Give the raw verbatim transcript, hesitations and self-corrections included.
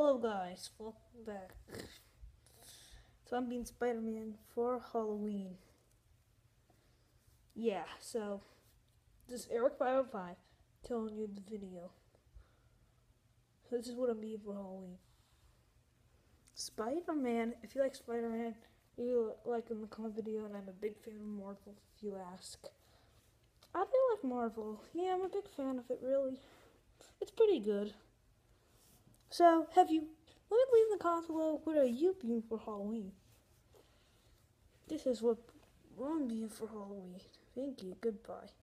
Hello guys, welcome back. So I'm being Spider-Man for Halloween. Yeah, so this is Eric five oh five telling you the video. So this is what I'm being for Halloween. Spider-Man, if you like Spider-Man, you like in the comment video, and I'm a big fan of Marvel if you ask. I do like Marvel. Yeah, I'm a big fan of it, really. It's pretty good. So, have you, let me leave in the comments below, what are you being for Halloween? This is what I'm being for Halloween. Thank you. Goodbye.